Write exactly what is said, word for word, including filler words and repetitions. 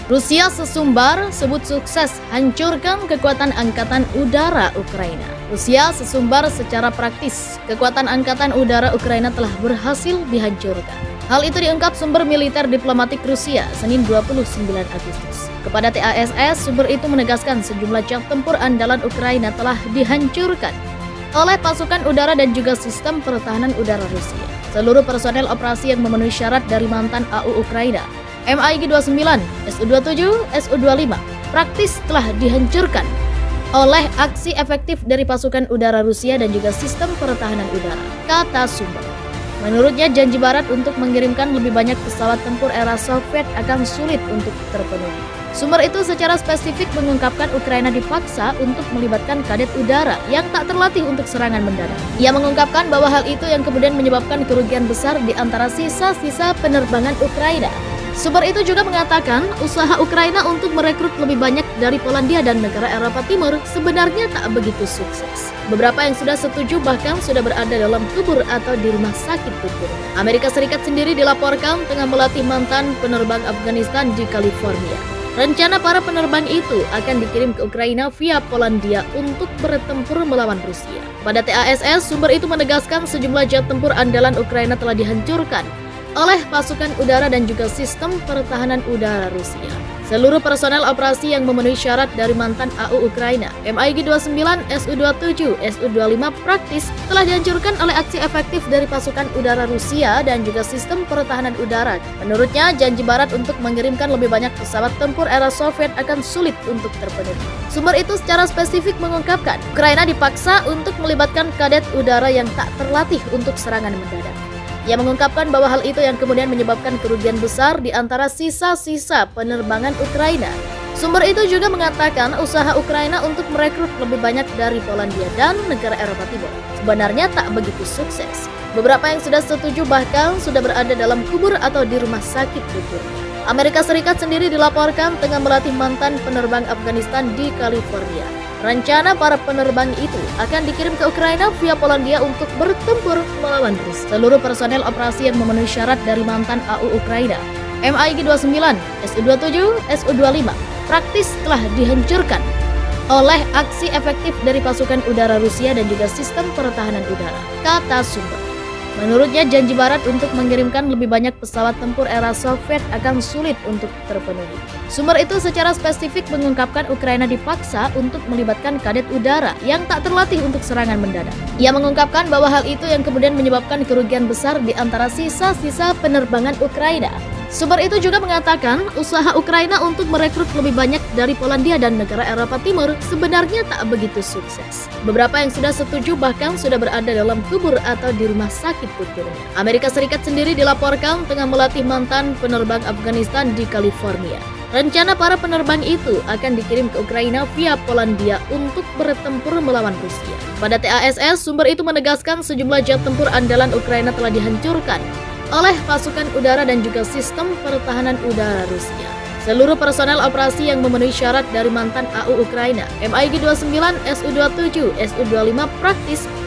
Rusia sesumbar sebut sukses hancurkan kekuatan angkatan udara Ukraina. Rusia sesumbar secara praktis kekuatan angkatan udara Ukraina telah berhasil dihancurkan. Hal itu diungkap sumber militer diplomatik Rusia Senin dua puluh sembilan Agustus. Kepada T A S S, sumber itu menegaskan sejumlah jet tempur andalan Ukraina telah dihancurkan oleh pasukan udara dan juga sistem pertahanan udara Rusia. Seluruh personel operasi yang memenuhi syarat dari mantan A U Ukraina M I G dua puluh sembilan, S U dua puluh tujuh, S U dua puluh lima praktis telah dihancurkan oleh aksi efektif dari pasukan udara Rusia dan juga sistem pertahanan udara, kata sumber. Menurutnya, janji Barat untuk mengirimkan lebih banyak pesawat tempur era Soviet akan sulit untuk terpenuhi. Sumber itu secara spesifik mengungkapkan Ukraina dipaksa untuk melibatkan kadet udara yang tak terlatih untuk serangan mendadak. Ia mengungkapkan bahwa hal itu yang kemudian menyebabkan kerugian besar di antara sisa-sisa penerbangan Ukraina. Sumber itu juga mengatakan usaha Ukraina untuk merekrut lebih banyak dari Polandia dan negara Eropa Timur sebenarnya tak begitu sukses. Beberapa yang sudah setuju bahkan sudah berada dalam kubur atau di rumah sakit tutur. Amerika Serikat sendiri dilaporkan tengah melatih mantan penerbang Afghanistan di California. Rencana para penerbang itu akan dikirim ke Ukraina via Polandia untuk bertempur melawan Rusia. Pada T A S S, sumber itu menegaskan sejumlah jet tempur andalan Ukraina telah dihancurkan oleh pasukan udara dan juga sistem pertahanan udara Rusia. Seluruh personel operasi yang memenuhi syarat dari mantan A U Ukraina M I G dua puluh sembilan, S U dua puluh tujuh, S U dua puluh lima praktis telah dihancurkan oleh aksi efektif dari pasukan udara Rusia dan juga sistem pertahanan udara. Menurutnya, janji Barat untuk mengirimkan lebih banyak pesawat tempur era Soviet akan sulit untuk terpenuhi. Sumber itu secara spesifik mengungkapkan Ukraina dipaksa untuk melibatkan kadet udara yang tak terlatih untuk serangan mendadak. Ia mengungkapkan bahwa hal itu yang kemudian menyebabkan kerugian besar di antara sisa-sisa penerbangan Ukraina. Sumber itu juga mengatakan usaha Ukraina untuk merekrut lebih banyak dari Polandia dan negara Eropa Timur sebenarnya tak begitu sukses. Beberapa yang sudah setuju bahkan sudah berada dalam kubur atau di rumah sakit tutur. Amerika Serikat sendiri dilaporkan tengah melatih mantan penerbang Afghanistan di California. Rencana para penerbang itu akan dikirim ke Ukraina via Polandia untuk bertempur melawan Rusia. Seluruh personel operasi yang memenuhi syarat dari mantan A U Ukraina M I G dua puluh sembilan, S U dua puluh tujuh, S U dua puluh lima praktis telah dihancurkan oleh aksi efektif dari pasukan udara Rusia dan juga sistem pertahanan udara, kata sumber. Menurutnya, janji Barat untuk mengirimkan lebih banyak pesawat tempur era Soviet akan sulit untuk terpenuhi. Sumber itu secara spesifik mengungkapkan Ukraina dipaksa untuk melibatkan kadet udara yang tak terlatih untuk serangan mendadak. Ia mengungkapkan bahwa hal itu yang kemudian menyebabkan kerugian besar di antara sisa-sisa penerbangan Ukraina. Sumber itu juga mengatakan usaha Ukraina untuk merekrut lebih banyak dari Polandia dan negara Eropa Timur sebenarnya tak begitu sukses. Beberapa yang sudah setuju bahkan sudah berada dalam kubur atau di rumah sakit tuturnya. Amerika Serikat sendiri dilaporkan tengah melatih mantan penerbang Afghanistan di California. Rencana para penerbang itu akan dikirim ke Ukraina via Polandia untuk bertempur melawan Rusia. Pada T A S S, sumber itu menegaskan sejumlah jet tempur andalan Ukraina telah dihancurkan oleh pasukan udara dan juga sistem pertahanan udara Rusia. Seluruh personel operasi yang memenuhi syarat dari mantan A U Ukraina M I G dua puluh sembilan, S U dua puluh tujuh, S U dua puluh lima praktis